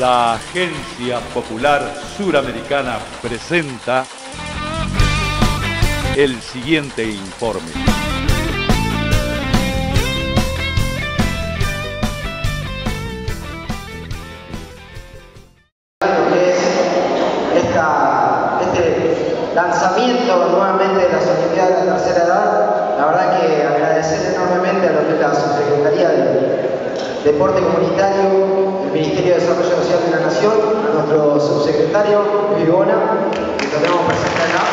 La Agencia Popular Suramericana presenta el siguiente informe. Este lanzamiento nuevamente de las Olimpiadas de la Tercera Edad, la verdad que agradecer enormemente a lo que es la Subsecretaría de Deporte Comunitario, el Ministerio de Desarrollo Social de la Nación, a nuestro subsecretario, Luis Bona, que lo tenemos presente acá.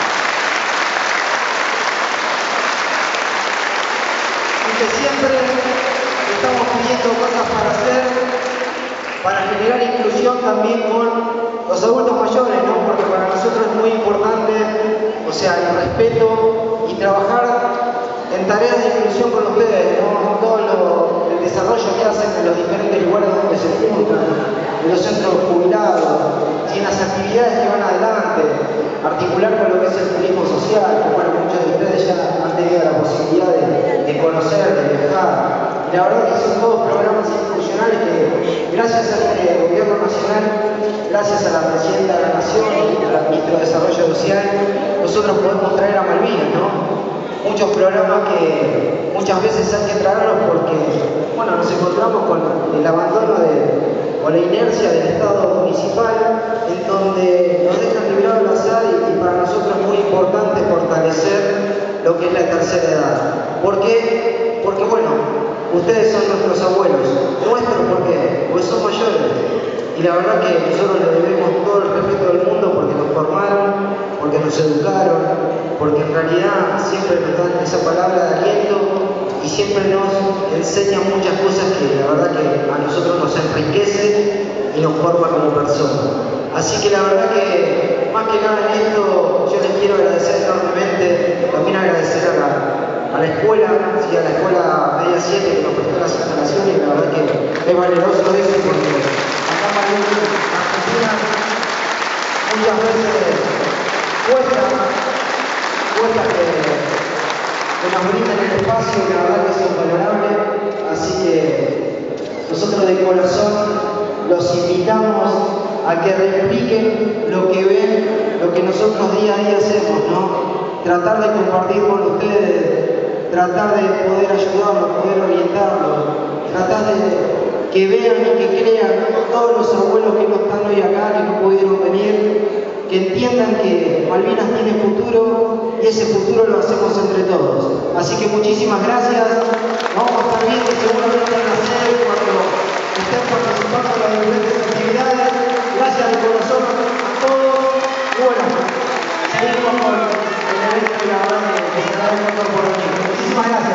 Y que siempre estamos pidiendo cosas para hacer, para generar inclusión también con los adultos mayores, ¿no? Porque para nosotros es muy importante, o sea, el respeto y trabajar en tareas de inclusión con ustedes, ¿no? Todo el desarrollo que hacen en los diferentes lugares donde se juntan, en los centros jubilados, y en las actividades que van adelante, articular con lo que es el turismo social, que bueno, muchos de ustedes ya han tenido la posibilidad de conocer, de viajar. Y la verdad que son todos programas institucionales que, gracias al Gobierno Nacional, gracias a la Presidenta de la Nación y al Ministro de Desarrollo Social, nosotros podemos traer a Malvinas, ¿no? Muchos programas que muchas veces hay que traerlos porque, bueno, nos encontramos con el abandono o la inercia del Estado municipal, en donde nos dejan librado al azar y para nosotros es muy importante fortalecer lo que es la tercera edad. ¿Por qué? Porque, bueno, ustedes son nuestros abuelos. ¿Nuestros por qué? Porque son mayores. Y la verdad que nosotros les debemos todo el respeto del mundo porque nos formaron, porque nos educaron, porque en realidad siempre nos dan esa palabra de aliento y siempre nos enseñan muchas cosas que la verdad que a nosotros nos enriquece y nos forma como personas. Así que la verdad que más que nada en esto yo les quiero agradecer enormemente, también agradecer a la escuela, sí, a la escuela Media 7 que nos prestó las instalaciones, y la verdad que es valeroso eso porque acá en Argentina muchas veces cuesta que nos brinden el espacio, que la verdad que es invalorable, así que nosotros de corazón los invitamos a que repliquen lo que ven, lo que nosotros día a día hacemos, ¿no? Tratar de compartir con ustedes, tratar de poder ayudarlos, poder orientarlos, tratar de que vean y que crean todos los abuelos que no están hoy acá, que no pudieron venir, que entiendan que Malvinas tiene futuro y ese futuro lo hacemos entre todos. Así que muchísimas gracias. Vamos a estar viendo seguramente en la sede cuando estén participando en las diferentes actividades. Gracias de corazón a todos. Y bueno, seguimos con el evento y la verdad que será un montón por venir. Muchísimas gracias.